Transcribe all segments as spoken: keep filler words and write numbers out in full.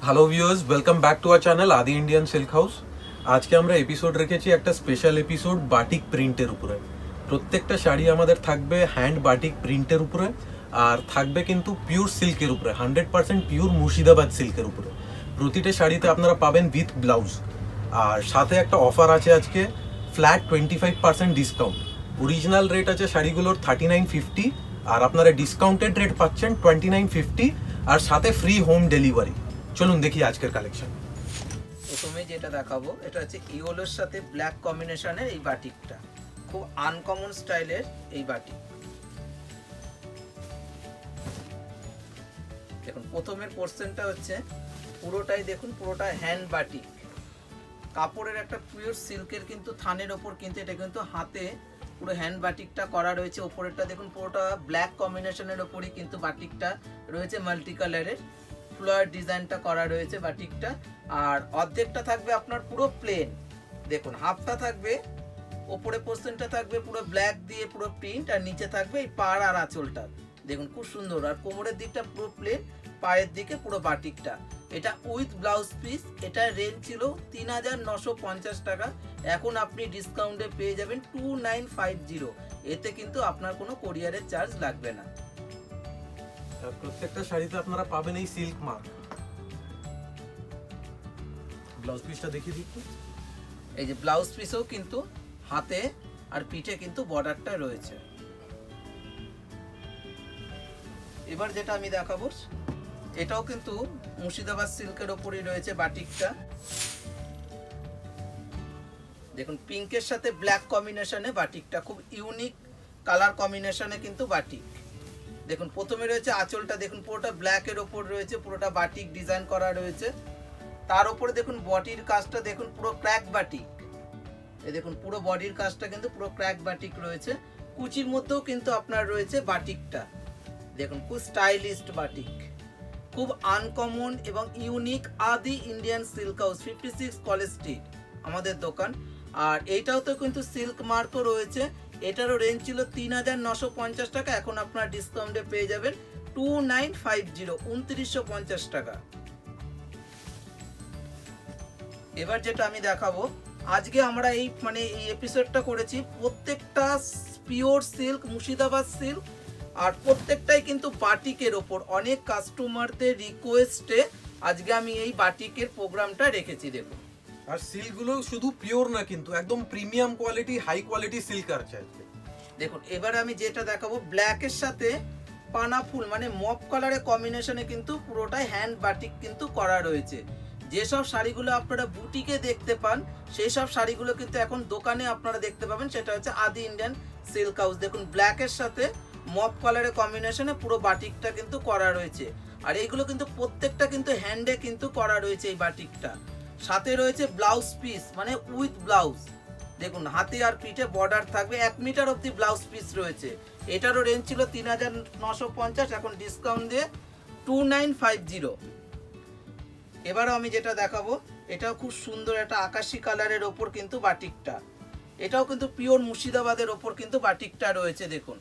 Hello viewers, welcome back to our channel Adi Indian silk house. আজকে আমরা episode রেখেছি একটা স্পেশাল এপিসোড বাটিক প্রিন্টের উপরে। প্রত্যেকটা শাড়ি আমাদের থাকবে হ্যান্ড বাটিক প্রিন্টের উপরে, আর থাকবে কিন্তু পিওর সিল্কের উপরে, হান্ড্রেড পার্সেন্ট পিওর মুর্শিদাবাদ সিল্কের উপরে। প্রতিটা শাড়িতে আপনারা পাবেন উইথ ব্লাউজ, আর সাথে একটা অফার আছে আজকে, flat twenty five percent discount. Original rate আছে শাড়িগুলোর থার্টি নাইন ফিফটি, আর আপনারা ডিসকাউন্টেড রেট পাচ্ছেন টোয়েন্টি নাইন ফিফটি, আর সাথে ফ্রি হোম ডেলিভারি। চলুন দেখি আজকের কালেকশন। প্রথমে যেটা দেখাবো এটা হচ্ছে ইয়েলোর সাথে ব্ল্যাক কম্বিনেশনের এই বাটিকটা, খুব আনকমন স্টাইলের এই বাটিক। দেখুন প্রথমের পোর্শনটা হচ্ছে পুরোটাই, দেখুন পুরোটা হ্যান্ড বাটিক, কাপড়ের একটা পিওর সিল্কের কিন্তু থানের ওপর কিন্তু এটা কিন্তু হাতে পুরো হ্যান্ড বাটিকটা করা রয়েছে। ওপরেরটা দেখুন পুরোটা ব্ল্যাক কম্বিনেশনের ওপরই কিন্তু বাটিকটা রয়েছে, মাল্টি কালারের ফ্লোয়ার ডিজাইনটা করা রয়েছে বাটিকটা। আর অর্ধেকটা থাকবে আপনার পুরো প্লেন, দেখুন হাফটা থাকবে, ওপরে পোর্শনটা থাকবে পুরো ব্ল্যাক দিয়ে পুরো প্রিন্ট, আর নিচে থাকবে এই পাড় আর আঁচলটা দেখুন খুব সুন্দর। আর কোমরের দিকটা পুরো প্লেন, পায়ের দিকে পুরো বাটিকটা। এটা উইথ ব্লাউজ পিস। এটা রেঞ্জ ছিল তিন হাজার নশো পঞ্চাশ টাকা, এখন আপনি ডিসকাউন্টে পেয়ে যাবেন টু নাইন ফাইভ জিরো। এতে কিন্তু আপনার কোনো কোরিয়ারের চার্জ লাগবে না। প্রত্যেকটা শাড়িতে আপনারা পাবেন এই সিল্ক মার্ক। ব্লাউজ পিসটা দেখিয়ে দিচ্ছি। এই যে ব্লাউজ পিসেও কিন্তু হাতে আর পিঠে কিন্তু বর্ডারটা রয়েছে। এবার যেটা আমি দেখাবো এটাও কিন্তু মুর্শিদাবাদ সিল্কের ওপরই রয়েছে বাটিকটা। দেখুন পিঙ্কের সাথে ব্ল্যাক কম্বিনেশনে বাটিকটা, খুব ইউনিক কালার কম্বিনেশনে কিন্তু বাটিক। দেখুন প্রথমে রয়েছে আঁচলটা, দেখুন পুরোটা ব্ল্যাকের ওপর রয়েছে, পুরোটা বাটিক ডিজাইন করা রয়েছে। তার উপরে দেখুন বডির কাজটা, দেখুন পুরো ক্র্যাক বাটিক। এই দেখুন পুরো বডির কাজটা কিন্তু পুরো ক্র্যাক বাটিক রয়েছে। কুচির মধ্যেও কিন্তু আপনার রয়েছে বাটিকটা, দেখুন খুব স্টাইলিস্ট বাটিক, খুব আনকমন এবং unique. Adi Indian silk house, fifty six college street আমাদের দোকান। আর এইটাও তো কিন্তু সিল্ক মার্কও রয়েছে। এটারও রেঞ্জ ছিল তিন হাজার নশো পঞ্চাশ টাকা, এখন আপনার ডিসকাউন্টে পেয়ে যাবেন টু নাইন ফাইভ জিরো, উনত্রিশশো পঞ্চাশ টাকা। এবার যেটা আমি দেখাবো, আজকে আমরা এই মানে এই এপিসোডটা করেছি প্রত্যেকটা পিওর সিল্ক, মুর্শিদাবাদ সিল্ক, আর প্রত্যেকটাই কিন্তু বাটিকের ওপর। অনেক কাস্টমারদের রিকোয়েস্টে আজকে আমি এই বাটিকের প্রোগ্রামটা রেখেছি। দেখুন আর সিল্কগুলো শুধু পিওর না, কিন্তু একদম premium quality, high quality silk আছে আজকে। দেখুন এবার আমি যেটা দেখাবো ব্ল্যাকের সাথে পানা ফুল মানে মপ কালারের কম্বিনেশনে কিন্তু পুরোটাই হ্যান্ড বাটিক কিন্তু করা রয়েছে। যেসব শাড়িগুলো আপনারা বুটিকে দেখতে পান সেই সব শাড়িগুলো কিন্তু এখন দোকানে আপনারা দেখতে পাবেন, সেটা হচ্ছে আদি ইন্ডিয়ান সিল্ক হাউস। দেখুন ব্ল্যাকের সাথে মপ কালারের কম্বিনেশনে পুরো বাটিকটা কিন্তু করা রয়েছে। আর এইগুলো কিন্তু প্রত্যেকটা কিন্তু হ্যান্ডে কিন্তু করা রয়েছে এই বাটিকটা। সাথে রয়েছে ব্লাউজ পিস মানে উইথ ব্লাউজ, দেখুন হাতে আর পিঠে বর্ডার থাকবে, এক মিটার অব্দি ব্লাউজ পিস রয়েছে। এটারও রেঞ্জ ছিল তিন হাজার নশো পঞ্চাশ, এখন ডিসকাউন্ট দিয়ে টু নাইন ফাইভ জিরো। এবারও আমি যেটা দেখাবো এটাও খুব সুন্দর একটা আকাশি কালারের ওপর কিন্তু বাটিকটা। এটাও কিন্তু পিওর মুর্শিদাবাদের ওপর কিন্তু বাটিকটা রয়েছে। দেখুন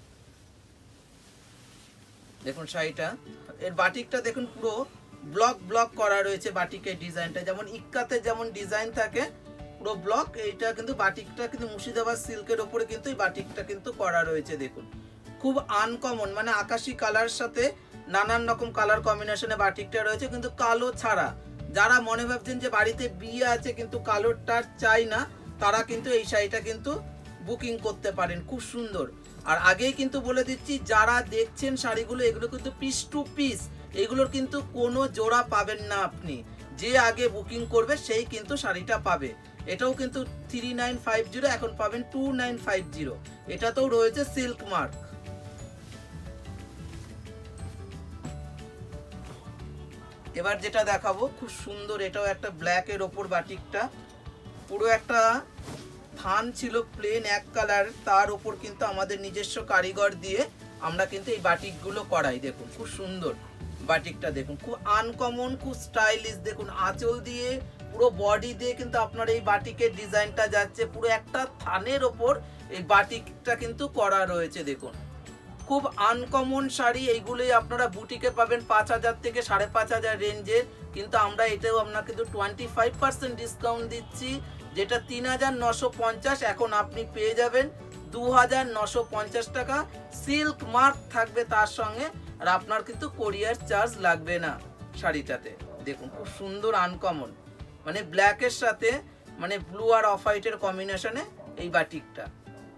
দেখুন শাড়িটা, এর বাটিকটা দেখুন পুরো ব্লক ব্লক করা রয়েছে বাটিকের ডিজাইনটা, যেমন ইক্কাতে যেমন ডিজাইন থাকে পুরো ব্লক, এইটা কিন্তু বাটিকটা কিন্তু মুর্শিদাবাদ সিল্কের ওপরে কিন্তু এই বাটিকটা কিন্তু করা রয়েছে। দেখুন খুব আনকমন মানে আকাশি কালার সাথে নানান রকম কালার কম্বিনেশনে বাটিকটা রয়েছে, কিন্তু কালো ছাড়া। যারা মনে ভাবছেন যে বাড়িতে বিয়ে আছে কিন্তু কালোরটা চাই না, তারা কিন্তু এই শাড়িটা কিন্তু বুকিং করতে পারেন, খুব সুন্দর। আর আগেই কিন্তু বলে দিচ্ছি, যারা দেখছেন শাড়িগুলো এগুলো কিন্তু পিস টু পিস, এগুলোর কিন্তু কোনো জোড়া পাবেন না আপনি। যে আগে বুকিং করবে সেই কিন্তু শাড়িটা পাবে। এটাও কিন্তু থ্রি নাইন ফাইভ জিরো, এখন পাবেন টু নাইন ফাইভ জিরো। এটাতেও রয়েছে সিল্ক মার্ক। এবার যেটা দেখাবো খুব সুন্দর, এটাও একটা ব্ল্যাকের ওপর বাটিকটা, পুরো একটা থান ছিল প্লেন এক কালার, তার ওপর কিন্তু আমাদের নিজস্ব কারিগর দিয়ে আমরা কিন্তু এই বাটিকগুলো করাই। দেখুন খুব সুন্দর বাটিকটা, দেখুন খুব আনকমন, খুব স্টাইলিশ। দেখুন আঁচল দিয়ে পুরো বডি দিয়ে কিন্তু আপনার এই বাটিকের ডিজাইনটা যাচ্ছে, পুরো একটা থানের ওপর এই বাটিকটা কিন্তু করা রয়েছে। দেখুন খুব আনকমন শাড়ি, এইগুলোই আপনারা বুটিকে পাবেন পাঁচ হাজার থেকে সাড়ে পাঁচ হাজার রেঞ্জের, কিন্তু আমরা এটাও আপনাকে কিন্তু টোয়েন্টি ফাইভ পার্সেন্ট ডিসকাউন্ট দিচ্ছি, যেটা তিন হাজার নশো পঞ্চাশ এখন আপনি পেয়ে যাবেন দু হাজার নশো পঞ্চাশ টাকা। সিল্ক মার্ক থাকবে তার সঙ্গে, আর আপনার কিন্তু কোরিয়ার চার্জ লাগবে না শাড়িটাতে। দেখুন খুব সুন্দর আনকমন, মানে ব্ল্যাকের সাথে মানে ব্লু আর অফ হোয়াইটের কম্বিনেশনে এই বাটিকটা।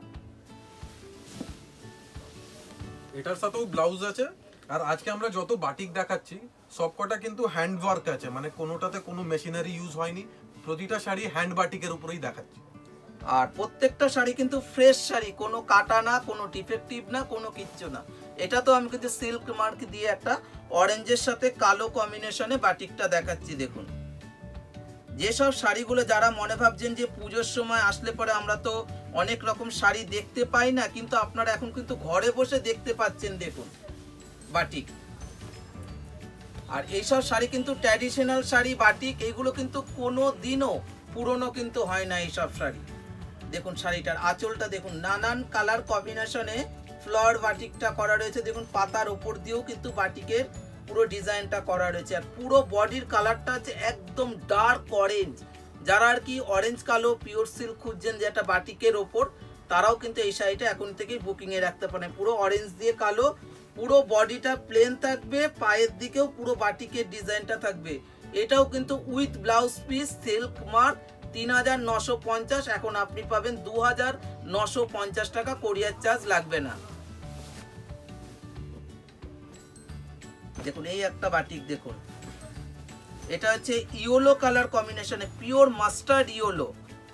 এটার সাথেও ব্লাউজ আছে। আর আজকে আমরা যত বাটিক দেখাচ্ছি সবকটা কিন্তু হ্যান্ড ওয়ার্ক আছে, মানে কোনোটাতে কোনো মেশিনারি ইউজ হয়নি, প্রতিটা শাড়ি হ্যান্ড বাটিকের উপরেই দেখাচ্ছি। আর প্রত্যেকটা শাড়ি কিন্তু ফ্রেশ শাড়ি, কোনো কাটা না, কোনো ডিফেক্টিভ না, কোনো কিচ্ছু না। এটা তো আমি কিন্তু সিল্ক মার্ক দিয়ে একটা অরেঞ্জের সাথে কালো কম্বিনেশনে বাটিকটা দেখাচ্ছি। দেখুন যেসব শাড়িগুলো যারা মনে ভাবছেন যে পুজোর সময় আসলে পরে আমরা তো অনেক রকম শাড়ি দেখতে পাই না, কিন্তু আপনারা এখন কিন্তু ঘরে বসে দেখতে পাচ্ছেন। দেখুন বাটিক, আর এইসব শাড়ি কিন্তু ট্র্যাডিশনাল শাড়ি বাটিক, এইগুলো কিন্তু কোনো দিনও পুরনো কিন্তু হয় না এইসব শাড়ি। দেখুন শাড়িটার আঁচলটা দেখুন, নানান কালার কম্বিনেশনে ফ্লাওয়ার বাটিকটা করা রয়েছে। দেখুন পাতার উপর দিয়েও কিন্তু বাটিকের পুরো ডিজাইনটা করা রয়েছে, আর পুরো বডির কালারটা আছে একদম ডার্ক অরেঞ্জ। যারা আর কি অরেঞ্জ কালো পিওর সিল্ক খুঁজছেন যেটা বাটিকের ওপর, তারাও কিন্তু এই শাড়িটা এখন থেকেই বুকিং এ রাখতে পারেন। পুরো অরেঞ্জ দিয়ে কালো, পুরো বডিটা প্লেন থাকবে, পায়ের দিকেও পুরো বাটিকের ডিজাইনটা থাকবে। এটাও কিন্তু with blouse piece silk mark, তিন হাজার নশো পঞ্চাশ এখন আপনি পাবেন দু হাজার নশো পঞ্চাশ টাকা, কোরিয়ার চার্জ লাগবে না। দেখুন এই একটা বাটিক, দেখুন এটা হচ্ছে ইয়েলো কালার কম্বিনেশনে পিওর মাস্টার্ড ইয়েলো।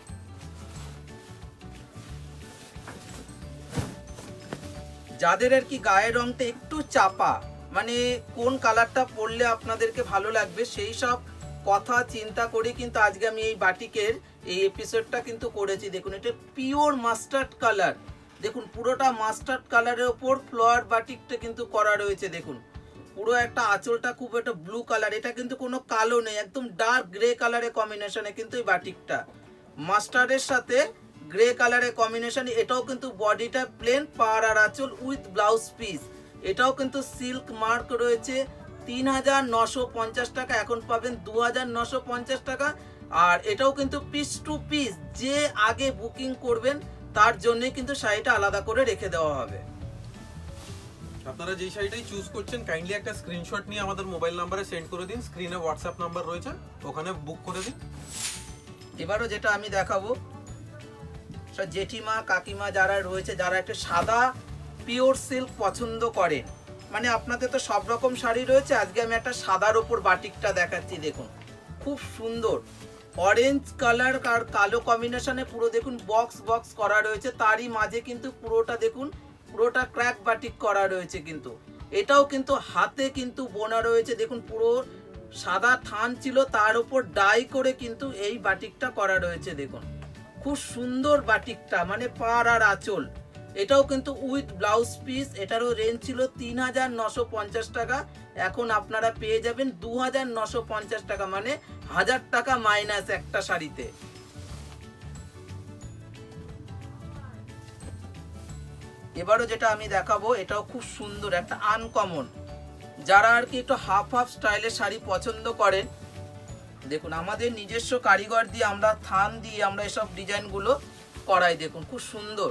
যাদের আর কি গায়ের রংটা একটু চাপা, মানে কোন কালারটা পরলে আপনাদেরকে ভালো লাগবে সেই সব কথা চিন্তা করে কিন্তু আজকে আমি এই বাটিকের এই এপিসোডটা কিন্তু করেছি। দেখুন এটা পিওর মাস্টার্ড কালার, দেখুন পুরোটা মাস্টার্ড কালারের ওপর ফ্লাওয়ার বাটিকটা কিন্তু করা রয়েছে। দেখুন পুরো একটা আঁচলটা খুব একটা ব্লু কালার, এটা কিন্তু কোনো কালো নেই, একদম ডার্ক গ্রে কালারের কম্বিনেশনে কিন্তু এই বাটিকটা মাস্টার্ডের সাথে গ্রে কালারের কম্বিনেশন। এটাও কিন্তু বডিটা প্লেন, পাড় আর আঁচল উইথ ব্লাউজ পিস। এটাও কিন্তু সিল্ক মার্ক রয়েছে, তিন হাজার নশো পঞ্চাশ টাকা এখন পাবেন দু হাজার নশো পঞ্চাশ টাকা। আর এটাও কিন্তু পিস টু পিস, যে আগে বুকিং করবেন তার জন্যই কিন্তু শাড়িটা আলাদা করে রেখে দেওয়া হবে। আপনারা যেই শাড়িটাই চুজ করছেন কাইন্ডলি একটা স্ক্রিনশট নিয়ে আমাদের মোবাইল নাম্বারে সেন্ড করে দিন, স্ক্রিনে হোয়াটসঅ্যাপ নাম্বার রয়েছে ওখানে বুক করে দিন। এবারও যেটা আমি দেখাবো, জেঠিমা কাকিমা যারা রয়েছে, যারা একটা সাদা পিওর সিল্ক পছন্দ করেন, মানে আপনাদের তো সব রকম শাড়ি রয়েছে, আজকে আমি একটা সাদার ওপর বাটিকটা দেখাচ্ছি। দেখুন খুব সুন্দর অরেঞ্জ কালার আর কালো কম্বিনেশনে পুরো দেখুন বক্স বক্স করা রয়েছে, তারই মাঝে কিন্তু পুরোটা দেখুন পুরোটা ক্র্যাক বাটিক করা রয়েছে। কিন্তু এটাও কিন্তু হাতে কিন্তু বোনা রয়েছে। দেখুন পুরো সাদা থান ছিল, তার উপর ডাই করে কিন্তু এই বাটিকটা করা রয়েছে। দেখুন খুব সুন্দর বাটিকটা, মানে পাড় আর আঁচল। এটাও কিন্তু উইথ ব্লাউজ পিস, এটারও রেঞ্জ ছিল তিন হাজার নশো পঞ্চাশ টাকা, এখন আপনারা পেয়ে যাবেন দু হাজার নশো পঞ্চাশ টাকা, মানে হাজার টাকা মাইনাস একটা শাড়িতে। এবারও যেটা আমি দেখাবো এটাও খুব সুন্দর একটা আনকমন, যারা আর কি একটু হাফ হাফ স্টাইলের শাড়ি পছন্দ করেন, দেখুন আমাদের নিজস্ব কারিগর দিয়ে আমরা থান দিয়ে আমরা এসব ডিজাইনগুলো করাই। দেখুন খুব সুন্দর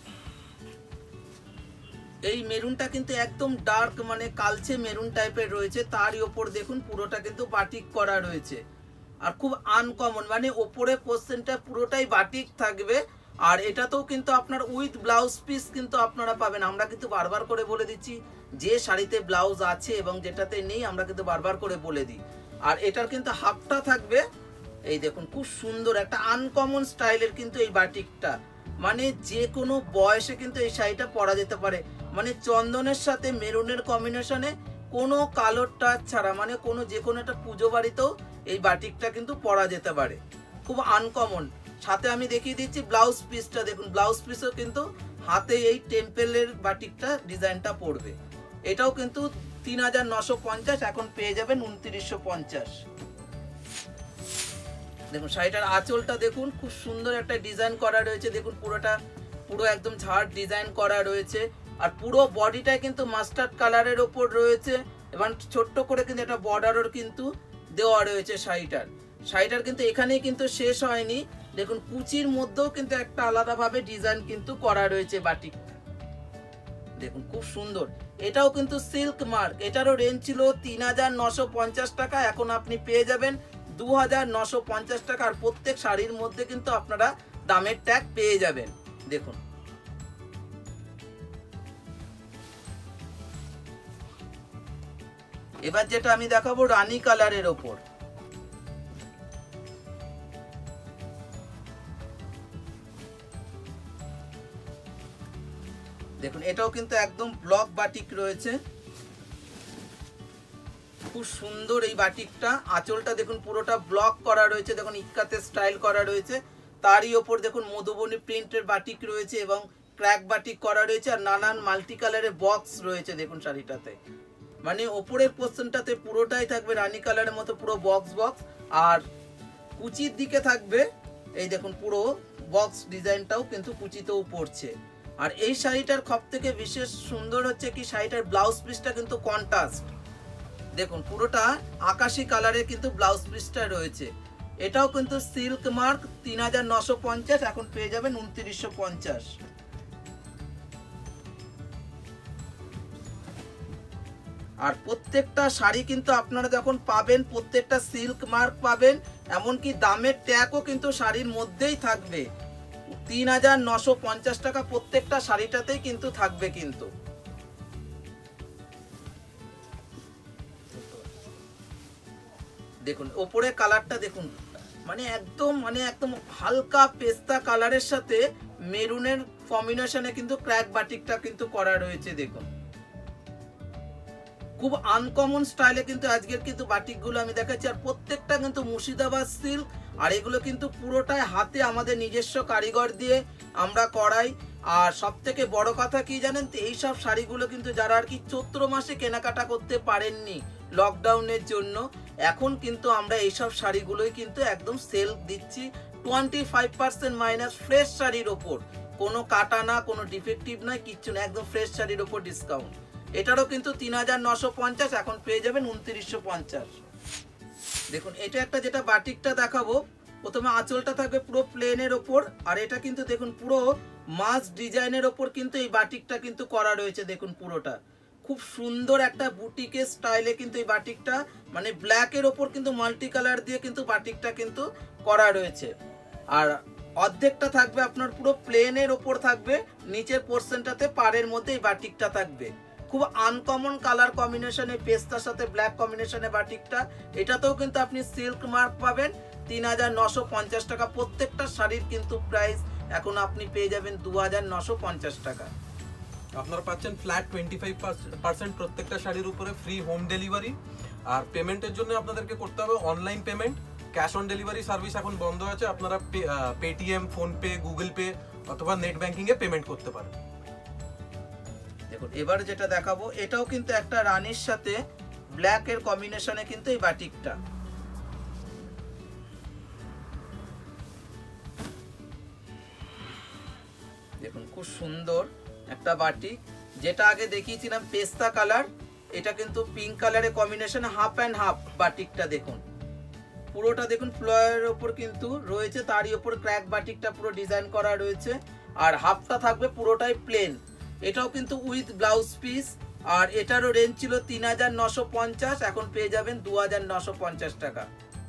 এই মেরুনটা কিন্তু একদম ডার্ক, মানে কালচে মেরুন টাইপের রয়েছে, তারই ওপর দেখুন পুরোটা কিন্তু বাটিক করা রয়েছে। আর খুব আনকমন, মানে ওপরে পোর্শনটা পুরোটাই বাটিক থাকবে। আর এটাতেও কিন্তু আপনার উইথ ব্লাউজ পিস কিন্তু আপনারা পাবেন। আমরা কিন্তু বারবার করে বলে দিচ্ছি যে শাড়িতে ব্লাউজ আছে এবং যেটাতে নেই আমরা কিন্তু বারবার করে বলে দিই। আর এটার কিন্তু হাফটা থাকবে, এই দেখুন খুব সুন্দর একটা আনকমন স্টাইলের কিন্তু এই বাটিকটা, মানে যে কোনো বয়সে কিন্তু এই শাড়িটা পরা যেতে পারে। মানে চন্দনের সাথে মেরুনের কম্বিনেশনে কোনো কালোর টাচ ছাড়া, মানে কোনো যে কোনো একটা পুজো বাড়িতেও এই বাটিকটা কিন্তু পরা যেতে পারে, খুব আনকমন। সাথে আমি দেখিয়ে দিচ্ছি ব্লাউজ পিসটা, দেখুন ব্লাউজ পিসও কিন্তু হাতে এই টেম্পেলের বাটিকটা ডিজাইনটা পড়বে। এটাও কিন্তু তিন হাজার নশো পঞ্চাশ, এখন পেয়ে যাবেন উনত্রিশশো পঞ্চাশ। দেখুন শাড়িটার আঁচলটা দেখুন খুব সুন্দর একটা ডিজাইন করা রয়েছে। দেখুন পুরোটা পুরো একদম ঝাড় ডিজাইন করা রয়েছে, আর পুরো বডিটাই কিন্তু মাস্টার্ড কালারের ওপর রয়েছে এবং ছোট্ট করে কিন্তু একটা বর্ডারও কিন্তু দেওয়া রয়েছে শাড়িটার। শাড়িটার কিন্তু এখানেই কিন্তু শেষ হয়নি, দেখুন কুচির মধ্যেও কিন্তু একটা আলাদাভাবে ডিজাইন কিন্তু করা রয়েছে বাটিক, দেখুন খুব সুন্দর। এটাও কিন্তু সিল্ক মার্ক, এটারও রেঞ্জ ছিল তিন হাজার নশো পঞ্চাশ টাকা, এখন আপনি পেয়ে যাবেন দু হাজার নশো পঞ্চাশ টাকা। আর প্রত্যেক শাড়ির মধ্যে কিন্তু আপনারা দামের ট্যাগ পেয়ে যাবেন। দেখুন এবার যেটা আমি দেখাবো রানী কালারের ওপর, দেখুন এটাও কিন্তু একদম ব্লক বাটিক রয়েছে, খুব সুন্দর এই বাটিকটা। আঁচলটা দেখুন পুরোটা ব্লক করা রয়েছে, দেখুন ইক্কাতে স্টাইল করা রয়েছে, তারই ওপর দেখুন মধুবনী প্রিন্টের বাটিক রয়েছে এবং ক্র্যাক বাটিক করা রয়েছে, আর নানান মাল্টি কালারের বক্স রয়েছে দেখুন শাড়িটাতে। মানে ওপরের পোর্শনটাতে পুরোটাই থাকবে রানী কালারের মতো পুরো বক্স বক্স, আর কুচির দিকে থাকবে এই দেখুন পুরো বক্স ডিজাইনটাও কিন্তু কুচিতেও পড়ছে। আর এই শাড়িটার সব থেকে বিশেষ সুন্দর হচ্ছে কি শাড়িটার ব্লাউজ পিসটা কিন্তু কন্ট্রাস্ট, দেখুন পুরোটা আকাশি কালারের কিন্তু ব্লাউজ পিসটা রয়েছে। এটাও কিন্তু সিল্ক মার্ক, তিন হাজার নশো পঞ্চাশ, এখন পেয়ে যাবেন উনত্রিশশো পঞ্চাশ। আর প্রত্যেকটা শাড়ি কিন্তু আপনারা যখন পাবেন প্রত্যেকটা সিল্ক মার্ক পাবেন, এমনকি দামের ট্যাগও কিন্তু শাড়ির মধ্যেই থাকবে। তিন হাজার নশো পঞ্চাশ টাকা প্রত্যেকটা শাড়িটাতেই কিন্তু থাকবে। কিন্তু দেখুন ওপরে কালারটা দেখুন, মানে একদম মানে একদম হালকা পেস্তা কালারের সাথে মেরুনের কম্বিনেশনে কিন্তু ক্র্যাক বাটিকটা কিন্তু করা রয়েছে। দেখুন খুব আনকমন স্টাইলে কিন্তু আজকের কিন্তু বাটিকগুলো আমি দেখাচ্ছি, আর প্রত্যেকটা কিন্তু মুর্শিদাবাদ সিল্ক, আর এগুলো কিন্তু পুরোটাই হাতে আমাদের নিজস্ব কারিগর দিয়ে আমরা করাই। আর সব থেকে বড় কথা কি জানেন তো, এই সব শাড়িগুলো কিন্তু যারা আর কি চৈত্র মাসে কেনাকাটা করতে পারেননি লকডাউনের জন্য, এখন কিন্তু আমরা এইসব শাড়িগুলোই কিন্তু একদম সেল দিচ্ছি twenty five percent minus, fresh শাড়ির ওপর, কোনো কাটা না, কোনো ডিফেক্টিভ নয়, কিচ্ছু না, একদম ফ্রেশ শাড়ির ওপর ডিসকাউন্ট। এটারও কিন্তু তিন হাজার নশো পঞ্চাশ, এখন পেয়ে যাবেন উনত্রিশশো পঞ্চাশ। দেখুন এটা একটা যেটা বাটিকটা দেখাবো, প্রথমে আঁচলটা থাকবে পুরো প্লেনের ওপর, আর এটা কিন্তু দেখুন পুরো মাছ ডিজাইনের ওপর কিন্তু এই বাটিকটা কিন্তু করা রয়েছে। দেখুন পুরোটা খুব সুন্দর একটা বুটিকের স্টাইলে কিন্তু এই বাটিকটা, মানে ব্ল্যাকের ওপর কিন্তু মাল্টি কালার দিয়ে কিন্তু বাটিকটা কিন্তু করা রয়েছে। আর অর্ধেকটা থাকবে আপনার পুরো প্লেনের ওপর থাকবে, নিচের পোর্শনটাতে পাড়ের মধ্যে এই বাটিকটা থাকবে। খুব আনকমন কালার কম্বিনেশনে, পেস্তার সাথে ব্ল্যাক কম্বিনেশনে বাটিকটা, এটাতেও কিন্তু আপনি সিল্ক মার্ক পাবেন। তিন হাজার নশো পঞ্চাশ টাকা প্রত্যেকটা শাড়ির কিন্তু প্রাইস এখন আপনি পেয়ে যাবেন দু হাজার নশো পঞ্চাশ টাকা। আপনারা পাচ্ছেন ফ্ল্যাট টোয়েন্টি ফাইভ পার্সেন্ট প্রত্যেকটা শাড়ির উপরে, ফ্রি হোম ডেলিভারি। আর পেমেন্টের জন্য আপনাদেরকে করতে হবে online payment, cash on delivery service এখন বন্ধ আছে। আপনারা পেটিএম, ফোনপে, গুগল পে অথবা নেট ব্যাংকিং এ পেমেন্ট করতে পারেন। দেখুন এবার যেটা দেখাবো, এটাও কিন্তু একটা রানীর সাথে ব্ল্যাক এর কম্বিনেশনে কিন্তু এই বাটিকটা, দেখুন খুব সুন্দর একটা বাটিক। যেটা আগে দেখিয়েছিলাম পেস্তা কালার, এটা কিন্তু পিঙ্ক কালারের কম্বিনেশনে হাফ অ্যান্ড হাফ বাটিকটা। দেখুন পুরোটা দেখুন ফ্লোয়ারের ওপর কিন্তু রয়েছে, তারই ওপর ক্র্যাক বাটিকটা পুরো ডিজাইন করা রয়েছে, আর হাফটা থাকবে পুরোটাই প্লেন। এটাও কিন্তু উইথ ব্লাউজ পিস, আর এটারও রেঞ্জ ছিল তিন হাজার নশো পঞ্চাশ, এখন পেয়ে যাবেন দু হাজার নশো পঞ্চাশ টাকা।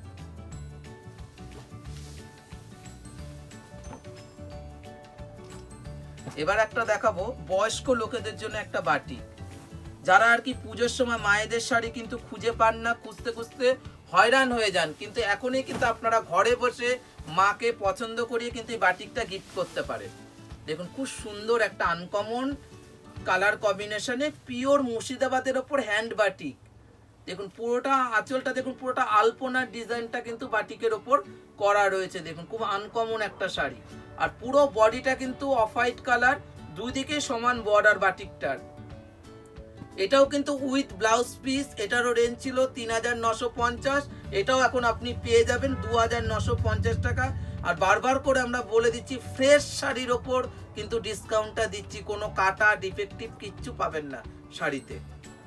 এবার একটা দেখাবো বয়স্ক লোকেদের জন্য একটা বাটি, যারা আর কি পুজোর সময় মায়েদের শাড়ি কিন্তু খুঁজে পান না, খুঁজতে খুঁজতে হয়রান হয়ে যান, কিন্তু এখনই কিন্তু আপনারা ঘরে বসে মাকে পছন্দ করিয়ে কিন্তু এই বাটিকটা গিফট করতে পারেন। দেখুন খুব সুন্দর একটা আনকমন কালার কম্বিনেশনে পিওর মুর্শিদাবাদের ওপর হ্যান্ড বাটিক। দেখুন পুরোটা আঁচলটা দেখুন পুরোটা আলপনার ডিজাইনটা কিন্তু বাটিকের ওপর করা রয়েছে। দেখুন খুব আনকমন একটা শাড়ি, আর পুরো বডিটা কিন্তু অফ হোয়াইট কালার, দুই দিকে সমান বর্ডার বাটিকটার। এটাও কিন্তু উইথ ব্লাউজ পিস, এটারও রেঞ্জ ছিল তিন হাজার নশো পঞ্চাশ, এটাও এখন আপনি পেয়ে যাবেন দু হাজার নশো পঞ্চাশ টাকা। আর বারবার করে আমরা বলে দিচ্ছি ফ্রেশ শাড়ির ওপর কিন্তু ডিসকাউন্টটা দিচ্ছি, কোনো কাটা ডিফেক্টিভ কিচ্ছু পাবেন না শাড়িতে।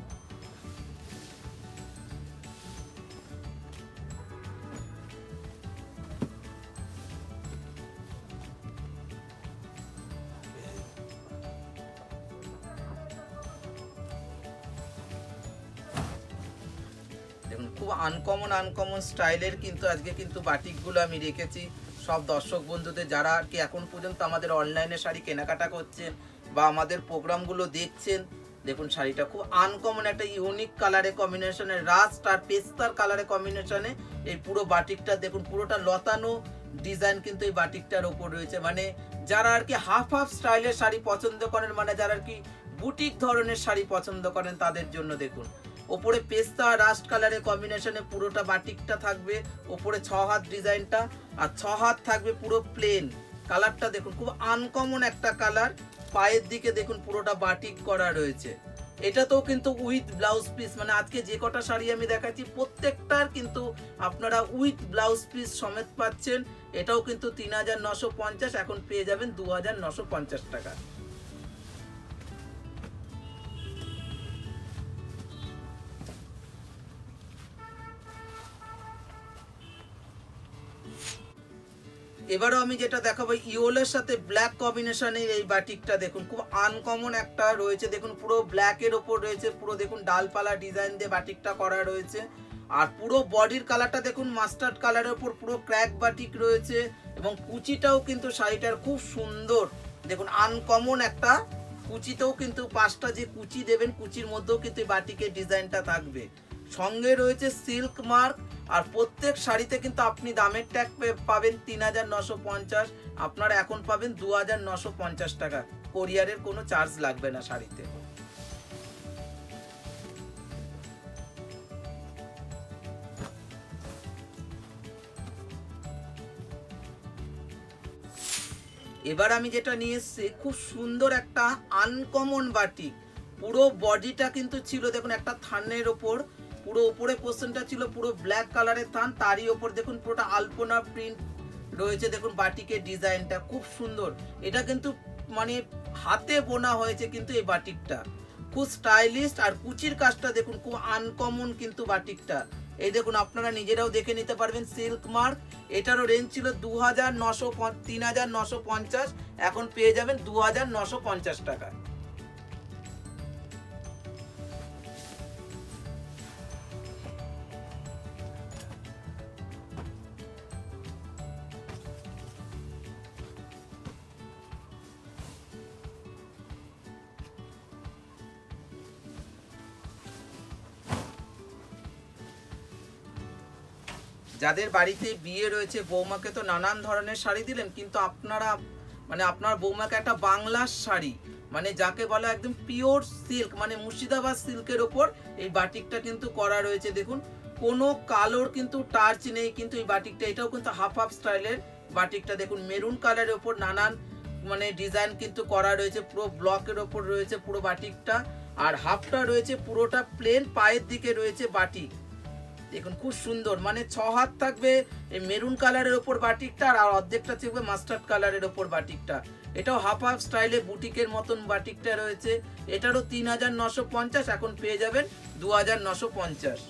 দেখুন খুব আনকমন আনকমন স্টাইলের কিন্তু আজকে কিন্তু বাটিকগুলো আমি রেখেছি সব দর্শক বন্ধুদের, যারা আর কি এখন পর্যন্ত আমাদের অনলাইনে শাড়ি কেনাকাটা করছেন বা আমাদের প্রোগ্রামগুলো দেখছেন। দেখুন শাড়িটা খুব আনকমন একটা ইউনিক কালারে কম্বিনেশনে, রাস্ট আর পেস্তার কালারে কম্বিনেশনে এই পুরো বাটিকটা দেখুন, পুরোটা লতানো ডিজাইন কিন্তু এই বাটিকটার ওপর রয়েছে। মানে যারা আর কি হাফ হাফ স্টাইলের শাড়ি পছন্দ করেন, মানে যারা আর কি বুটিক ধরনের শাড়ি পছন্দ করেন তাদের জন্য দেখুন ওপরে পেস্তা রাস্ট কালারের কম্বিনেশনে পুরোটা বাটিকটা থাকবে, ওপরে ছ হাত ডিজাইনটা আর ছ হাত থাকবে পুরো প্লেন। কালারটা দেখুন খুব আনকমন একটা কালার, পায়ের দিকে দেখুন পুরোটা বাটিক করা রয়েছে। এটাতেও কিন্তু উইথ ব্লাউজ পিস, মানে আজকে যে কটা শাড়ি আমি দেখাচ্ছি প্রত্যেকটার কিন্তু আপনারা উইথ ব্লাউজ পিস সমেত পাচ্ছেন। এটাও কিন্তু তিন হাজার নশো পঞ্চাশ, এখন পেয়ে যাবেন দু হাজার নশো পঞ্চাশ টাকা। এবারও আমি যেটা দেখাবো ইয়োলের সাথে ব্ল্যাক কম্বিনেশনের এই বাটিকটা দেখুন খুব আনকমন একটা রয়েছে। দেখুন পুরো ব্ল্যাকের ওপর রয়েছে, পুরো দেখুন ডালপালা ডিজাইন দিয়ে বাটিকটা করা রয়েছে। আর পুরো বডির কালারটা দেখুন মাস্টার্ড কালারের ওপর পুরো ক্র্যাক বাটিক রয়েছে এবং কুচিটাও কিন্তু শাড়িটার খুব সুন্দর। দেখুন আনকমন একটা কুচিতেও কিন্তু পাঁচটা যে কুচি দেবেন কুচির মধ্যেও কিন্তু বাটিকের ডিজাইনটা থাকবে। সঙ্গে রয়েছে সিল্ক মার্ক, আর প্রত্যেক শাড়িতে কিন্তু আপনি দামের ট্যাগ পাবেন তিন হাজার নশো পঞ্চাশ, আপনারা এখন পাবেন দু হাজার নশো পঞ্চাশ টাকা, কোরিয়ারের কোনো চার্জ লাগবে না শাড়িতে। এবার আমি যেটা নিয়ে এসেছি খুব সুন্দর একটা আনকমন বাটিক, পুরো বডিটা কিন্তু ছিল দেখুন একটা থানের ওপর, পুরো উপরে পোর্শনটা ছিল পুরো ব্ল্যাক কালারের থান, তারই ওপর দেখুন পুরোটা আলপনা প্রিন্ট রয়েছে। দেখুন বাটিকের ডিজাইনটা খুব সুন্দর, এটা কিন্তু মানে হাতে বোনা হয়েছে কিন্তু এই বাটিকটা খুব স্টাইলিশ। আর কুচির কাজটা দেখুন খুব আনকমন কিন্তু বাটিকটা, এই দেখুন আপনারা নিজেরাও দেখে নিতে পারবেন সিল্ক মার্ক। এটারও রেঞ্জ ছিল দু হাজার নশো তিন হাজার নশো পঞ্চাশ, এখন পেয়ে যাবেন দু হাজার নশো পঞ্চাশ টাকা। যাদের বাড়িতে বিয়ে রয়েছে বৌমাকে তো নানান ধরনের শাড়ি দিলেন, কিন্তু আপনারা মানে আপনার বৌমাকে একটা বাংলার শাড়ি, মানে যাকে বলা একদম পিওর সিল্ক, মানে মুর্শিদাবাদ সিল্কের ওপর এই বাটিকটা কিন্তু করা রয়েছে। দেখুন কোনো কালোর কিন্তু টাচ নেই কিন্তু এই বাটিকটা, এটাও কিন্তু হাফ হাফ স্টাইলের বাটিকটা। দেখুন মেরুন কালারের ওপর নানান মানে ডিজাইন কিন্তু করা রয়েছে, পুরো ব্লকের ওপর রয়েছে পুরো বাটিকটা। আর হাফটা রয়েছে পুরোটা প্লেন, পায়ের দিকে রয়েছে বাটিক। দেখুন খুব সুন্দর, মানে ছ হাত থাকবে এই মেরুন কালারের ওপর বাটিকটা, আর অর্ধেকটা থাকবে মাস্টার্ড কালারের ওপর বাটিকটা। এটাও হাফ হাফ স্টাইলে বুটিকের মতন বাটিকটা রয়েছে। এটারও তিন হাজার নশো পঞ্চাশ, এখন পেয়ে যাবেন দু হাজার নশো পঞ্চাশ।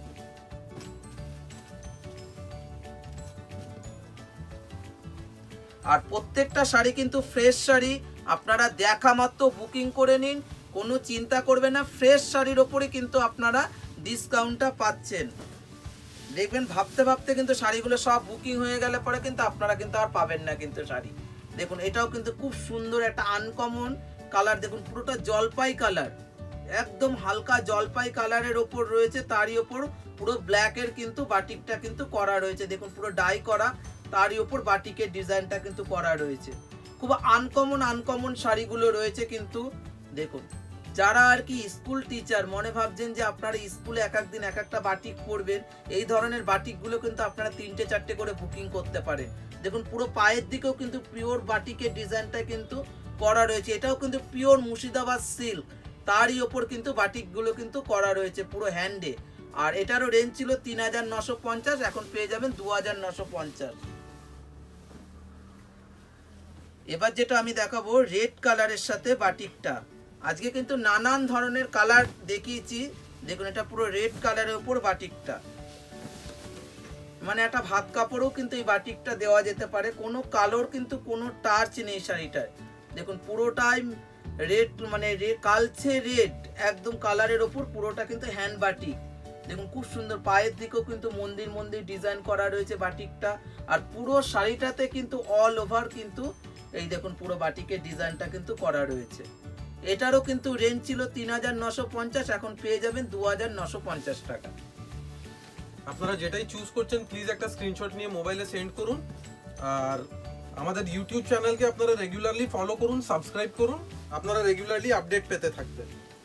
আর প্রত্যেকটা শাড়ি কিন্তু ফ্রেশ শাড়ি, আপনারা দেখা মাত্র বুকিং করে নিন, কোনো চিন্তা করবেন না, ফ্রেশ শাড়ির ওপরে কিন্তু আপনারা ডিসকাউন্টটা পাচ্ছেন। দেখবেন ভাবতে ভাবতে কিন্তু শাড়িগুলো সব বুকিং হয়ে গেলে পরে কিন্তু আপনারা কিন্তু আর পাবেন না কিন্তু শাড়ি। দেখুন এটাও কিন্তু খুব সুন্দর একটা আনকমন কালার, দেখুন পুরোটা জলপাই কালার, একদম হালকা জলপাই কালারের ওপর রয়েছে, তারই ওপর পুরো ব্ল্যাকের কিন্তু বাটিকটা কিন্তু করা রয়েছে। দেখুন পুরো ডাই করা, তারই ওপর বাটিকের ডিজাইনটা কিন্তু করা রয়েছে। খুব আনকমন আনকমন শাড়িগুলো রয়েছে কিন্তু। দেখুন যারা আর কি স্কুল টিচার মনে ভাবছেন যে আপনারা স্কুলে এক এক দিন এক একটা বাটিক পরবেন, এই ধরনের বাটিকগুলো কিন্তু আপনারা তিনটে চারটে করে বুকিং করতে পারেন। দেখুন পুরো পায়ের দিকেও কিন্তু পিওর বাটিকের ডিজাইনটা কিন্তু করা রয়েছে, এটাও কিন্তু পিওর মুর্শিদাবাদ সিল্ক, তারই ওপর কিন্তু বাটিকগুলো কিন্তু করা রয়েছে পুরো হ্যান্ডে। আর এটারও রেঞ্জ ছিল তিন হাজার নশো পঞ্চাশ, এখন পেয়ে যাবেন দু হাজার নশো পঞ্চাশ। এবার যেটা আমি দেখাবো রেড কালারের সাথে বাটিকটা। আজকে কিন্তু নানান ধরনের কালার দেখিয়েছি, দেখুন এটা পুরো রেড কালারের উপর বাটিকটা, মানে একটা ভাত কাপড়ও কিন্তু এই বাটিকটা দেওয়া যেতে পারে, কোনো কালোর কিন্তু কোনো টাচ নেই শাড়িটায়। দেখুন পুরোটাই রেড, মানে রেড কালচে রেড একদম কালারের ওপর পুরোটা কিন্তু হ্যান্ড বাটিক। দেখুন খুব সুন্দর, পায়ের দিকেও কিন্তু মন্দির মন্দির ডিজাইন করা রয়েছে বাটিকটা। আর পুরো শাড়িটাতে কিন্তু অল ওভার কিন্তু এই দেখুন পুরো বাটিকের ডিজাইনটা কিন্তু করা রয়েছে। এটারও কিন্তু রেঞ্জ ছিল তিন হাজার নশো পঞ্চাশ, এখন পেয়ে যাবেন দু হাজার নশো পঞ্চাশ টাকা। আপনারা যেটাই চুজ করছেন প্লিজ একটা স্ক্রিনশট নিয়ে মোবাইলে সেন্ড করুন। আর আমাদের ইউটিউব চ্যানেলকে আপনারা রেগুলারলি ফলো করুন, সাবস্ক্রাইব করুন, আপনারা রেগুলারলি আপডেট পেতে থাকবেন।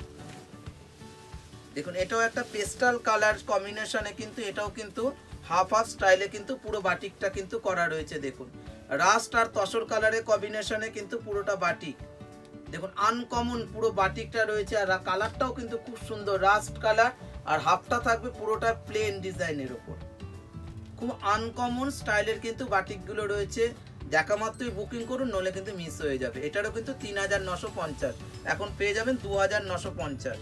দেখুন এটাও একটা পেস্টাল কালার কম্বিনেশনে কিন্তু এটাও কিন্তু হাফ হাফ স্টাইলে কিন্তু পুরো বাটিকটা কিন্তু করা রয়েছে। দেখুন রাস্ট আর তসর কালারের কম্বিনেশনে কিন্তু পুরোটা বাটিক, দেখুন আনকমন পুরো বাটিকটা রয়েছে। আর কালারটাও কিন্তু খুব সুন্দর রাস্ট কালার, আর হাফটা থাকবে পুরোটা প্লেন ডিজাইনের উপর। খুব আনকমন স্টাইলের কিন্তু বাটিকগুলো রয়েছে, দেখা মাত্রই বুকিং করুন, নলে কিন্তু মিস হয়ে যাবে। এটারও কিন্তু তিন হাজার নশো পঞ্চাশ, এখন পেয়ে যাবেন দু হাজার নশো পঞ্চাশ।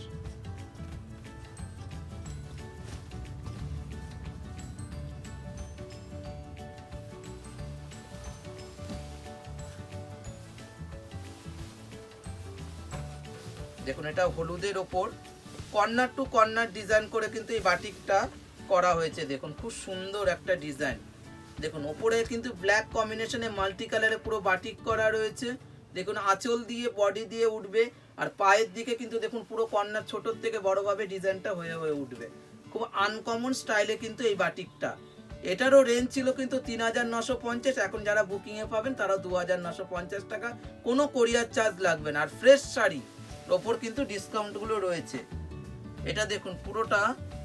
দেখুন এটা হলুদের ওপর কর্নার টু কর্নার ডিজাইন করে কিন্তু এই বাটিকটা করা হয়েছে। দেখুন খুব সুন্দর একটা ডিজাইন, দেখুন ওপরে কিন্তু ব্ল্যাক কম্বিনেশনে মাল্টি কালারে পুরো বাটিক করা রয়েছে। দেখুন আঁচল দিয়ে বডি দিয়ে উঠবে, আর পায়ের দিকে কিন্তু দেখুন পুরো কর্নার ছোট থেকে বড়ভাবে ডিজাইনটা হয়ে হয়ে উঠবে। খুব আনকমন স্টাইলে কিন্তু এই বাটিকটা। এটারও রেঞ্জ ছিল কিন্তু তিন হাজার নশো পঞ্চাশ, এখন যারা বুকিংয়ে পাবেন তারা দু হাজার নশো পঞ্চাশ টাকা, কোনো কোরিয়ার চার্জ লাগবে না। আর ফ্রেশ শাড়ি ওপর কিন্তু ডিসকাউন্টগুলো রয়েছে। এটা দেখুন পুরোটা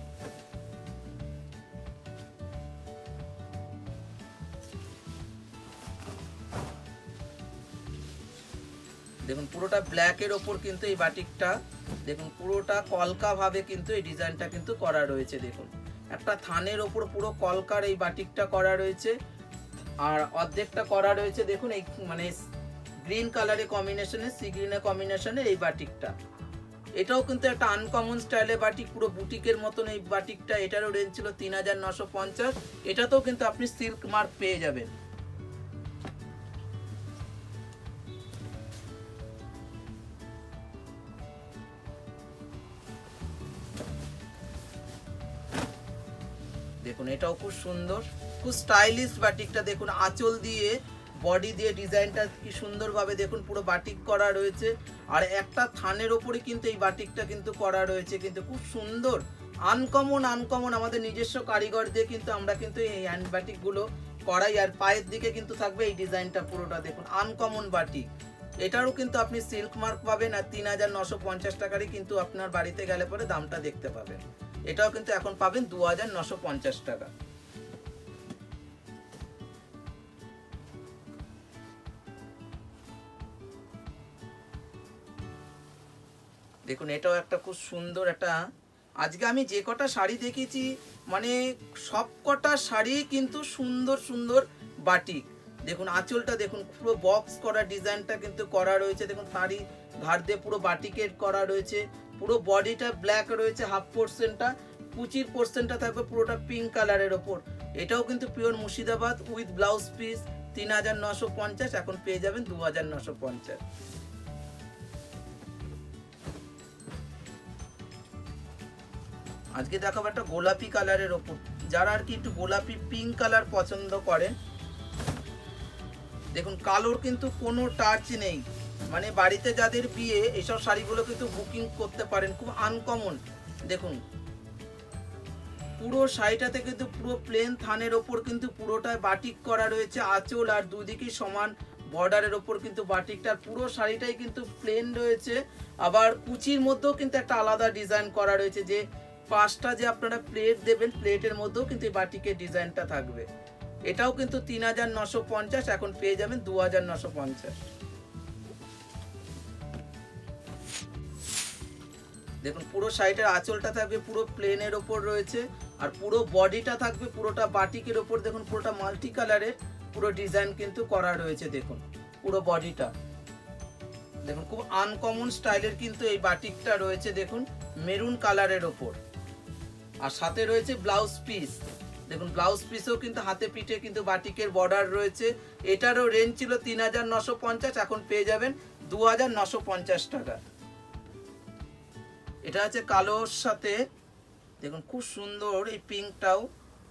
দেখুন পুরোটা ব্ল্যাকের ওপর কিন্তু এই বাটিকটা, দেখুন পুরোটা কলকা ভাবে কিন্তু এই ডিজাইনটা কিন্তু করা রয়েছে। দেখুন একটা থানের ওপর পুরো কলকার এই বাটিকটা করা রয়েছে, আর অর্ধেকটা করা রয়েছে দেখুন এই মানে গ্রিন কালারের কম্বিনেশনে, সি গ্রিনের কম্বিনেশনে এই বাটিকটা। এটাও কিন্তু একটা আনকমন স্টাইলে বাটিক, পুরো বুটিকের মতন এই বাটিকটা। এটারও রেঞ্জ ছিল তিন হাজার নশো পঞ্চাশ, এটাতেও কিন্তু আপনি সিল্ক মার্ক পেয়ে যাবেন। দেখুন এটাও খুব সুন্দর, খুব স্টাইলিশ বাটিকটা। দেখুন আঁচল দিয়ে বডি দিয়ে ডিজাইনটা কি সুন্দরভাবে দেখুন পুরো বাটিক করা রয়েছে, আর একটা থানের ওপরে কিন্তু এই বাটিকটা কিন্তু করা রয়েছে, কিন্তু খুব সুন্দর আনকমন আনকমন আমাদের নিজস্ব কারিগর দিয়ে কিন্তু আমরা কিন্তু এই হ্যান্ড বাটিকগুলো করাই। আর পায়ের দিকে কিন্তু থাকবে এই ডিজাইনটা পুরোটা, দেখুন আনকমন বাটিক। এটারও কিন্তু আপনি সিল্ক মার্ক পাবেন, আর তিন হাজার নশো পঞ্চাশ টাকারই কিন্তু আপনার বাড়িতে গেলে পরে দামটা দেখতে পাবেন। এটাও কিন্তু এখন পাবেন দু হাজার নশো পঞ্চাশ টাকা। দেখুন এটাও একটা খুব সুন্দর একটা, আজকে আমি যে কটা শাড়ি দেখেছি মানে সব কটা শাড়ি কিন্তু সুন্দর সুন্দর বাটিক। দেখুন আঁচলটা দেখুন পুরো বক্স করা ডিজাইনটা কিন্তু করা রয়েছে, দেখুন তারই ধার দিয়ে পুরো বাটিকের করা রয়েছে। পুরো বডিটা ব্ল্যাক রয়েছে, হাফ পোর্শনটা, কুচির পোর্শনটা থাকবে পুরোটা পিঙ্ক কালারের ওপর। এটাও কিন্তু pure Murshidabad with blouse piece, তিন হাজার নশো পঞ্চাশ, এখন পেয়ে যাবেন দু হাজার নশো পঞ্চাশ। আজকে দেখাবো একটা গোলাপি কালারের ওপর, যারা আর কি একটু গোলাপি পিঙ্ক কালার পছন্দ করেন। দেখুন কালোর কিন্তু কোনো টাচ নেই, মানে বাড়িতে যাদের বিয়ে এইসব শাড়িগুলো কিন্তু বুকিং করতে পারেন, খুব আনকমন। দেখুন পুরো শাড়িটাতে কিন্তু পুরো প্লেন থানের ওপর কিন্তু পুরোটায় বাটিক করা রয়েছে, আঁচল আর দুদিকে সমান বর্ডারের ওপর কিন্তু বাটিকটার পুরো শাড়িটাই কিন্তু প্লেন রয়েছে। আবার কুচির মধ্যেও কিন্তু একটা আলাদা ডিজাইন করা রয়েছে, যে পাঁচটা যে আপনারা প্লেট দেবেন প্লেটের মধ্যেও কিন্তু এই বাটিকের ডিজাইনটা থাকবে। এটাও কিন্তু তিন হাজার নশো পঞ্চাশ, এখন পেয়ে যাবেন দু হাজার নশো পঞ্চাশ। দেখুন পুরো শাড়িটার আঁচলটা থাকবে পুরো প্লেনের ওপর রয়েছে, আর পুরো বডিটা থাকবে পুরোটা বাটিকের ওপর। দেখুন পুরোটা মাল্টি কালারের পুরো ডিজাইন কিন্তু করা রয়েছে। দেখুন পুরো বডিটা। দেখুন খুব আনকমন স্টাইলের কিন্তু এই বাটিকটা রয়েছে, দেখুন মেরুন কালারের ওপর। আর সাথে রয়েছে ব্লাউজ পিস, দেখুন ব্লাউজ পিসেও কিন্তু হাতে পিঠে কিন্তু বাটিকের বর্ডার রয়েছে। এটারও রেঞ্জ ছিল তিন হাজার নশো পঞ্চাশ, এখন পেয়ে যাবেন দু হাজার নশো পঞ্চাশ টাকা। এটা আছে কালোর সাথে, দেখুন খুব সুন্দর এই পিঙ্কটাও,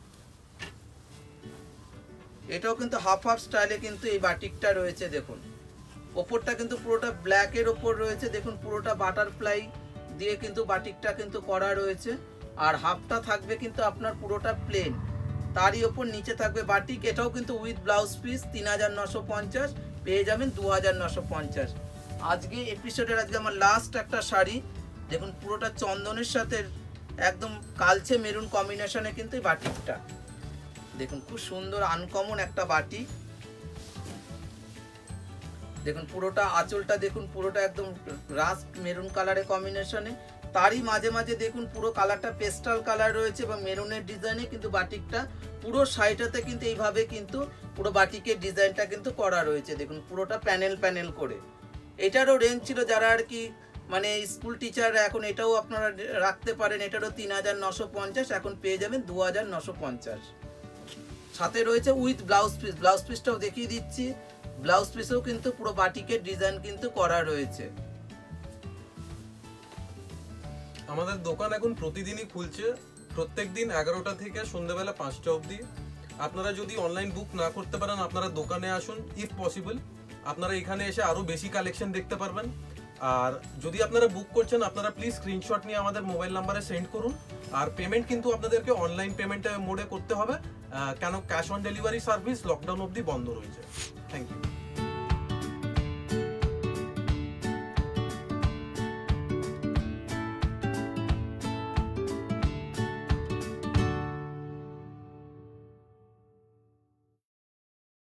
এটাও কিন্তু হাফ হাফ স্টাইলে কিন্তু এই বাটিকটা রয়েছে। দেখুন ওপরটা কিন্তু পুরোটা ব্ল্যাকের ওপর রয়েছে, দেখুন পুরোটা বাটারফ্লাই দিয়ে কিন্তু বাটিকটা কিন্তু করা রয়েছে। আর হাফটা থাকবে কিন্তু আপনার পুরোটা প্লেন, তারই ওপর নিচে থাকবে বাটিক। এটাও কিন্তু উইথ ব্লাউজ পিস তিন হাজার নশো পঞ্চাশ, পেয়ে যাবেন দু হাজার নশো পঞ্চাশ। আজকে এপিসোডের আজকে আমার লাস্ট একটা শাড়ি, দেখুন পুরোটা চন্দনের সাথে একদম কালচে মেরুন কম্বিনেশনে কিন্তু এই বাটিকটা, দেখুন খুব সুন্দর আনকমন একটা বাটিক। দেখুন পুরোটা আঁচলটা দেখুন পুরোটা একদম রাস্ট মেরুন কালারের কম্বিনেশনে, তারই মাঝে মাঝে দেখুন পুরো কালারটা পেস্টাল কালার রয়েছে এবং মেরুনের ডিজাইনে কিন্তু বাটিকটা পুরো সাইডটাতে কিন্তু এইভাবে কিন্তু পুরো বাটিকের ডিজাইনটা কিন্তু করা রয়েছে। দেখুন পুরোটা প্যানেল প্যানেল করে। এটারও রেঞ্জ ছিল যারা আর কি মানে স্কুল টিচার, এখন এটাও আপনারা রাখতে পারেন, এটারও তিন হাজার নশো পঞ্চাশ, এখন পেয়ে যাবেন দু হাজার নশো পঞ্চাশ। সাথে রয়েছে উইথ ব্লাউজ পিস, ব্লাউজ পিসটাও দেখিয়ে দিচ্ছি। ব্লাউজ পিসেও কিন্তু পুরো বাটিকের ডিজাইন কিন্তু করা রয়েছে। আমাদের দোকান এখন প্রতিদিনই খুলছে, প্রত্যেক দিন এগারোটা থেকে সন্ধ্যেবেলা পাঁচটা অবধি। আপনারা যদি অনলাইন বুক না করতে পারেন, আপনারা দোকানে আসুন, ইফ পসিবল আপনারা এখানে এসে আরো বেশি কালেকশন দেখতে পারবেন। আর যদি আপনারা বুক করছেন, আপনারা প্লিজ স্ক্রিনশট নিয়ে আমাদের মোবাইল নাম্বারে সেন্ড করুন। আর পেমেন্ট কিন্তু আপনাদেরকে অনলাইন পেমেন্ট মোডে করতে হবে, কেন cash on delivery service lockdown অবধি বন্ধ রয়েছে। Thank you.